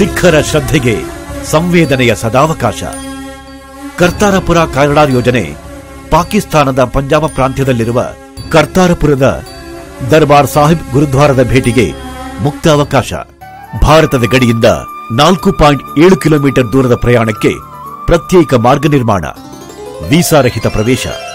ಸಿಖ್ಖರ ಶ್ರದ್ಧೆಗೆ ಸಂವೇದನೆಯ ಸದಾವಕಾಶ. ಕರ್ತಾರಪುರ ಕಾರಿಡಾರ್ ಯೋಜನೆ ಪಾಕಿಸ್ತಾನದ ಪಂಜಾಬ್ ಪ್ರಾಂತ್ಯದಲ್ಲಿರುವ ಕರ್ತಾರಪುರದ ದರ್ಬಾರ್ ಸಾಹಿಬ್ ಗುರುದ್ವಾರದ ಭೇಟಿಗೆ ಮುಕ್ತ ಅವಕಾಶ. ಭಾರತದ ಗಡಿಯಿಂದ 4.7 ಕಿಲೋಮೀಟರ್ ದೂರದ ಪ್ರಯಾಣಕ್ಕೆ ಪ್ರತ್ಯೇಕ ಮಾರ್ಗ ನಿರ್ಮಾಣ, ವೀಸಾರಹಿತ ಪ್ರವೇಶ.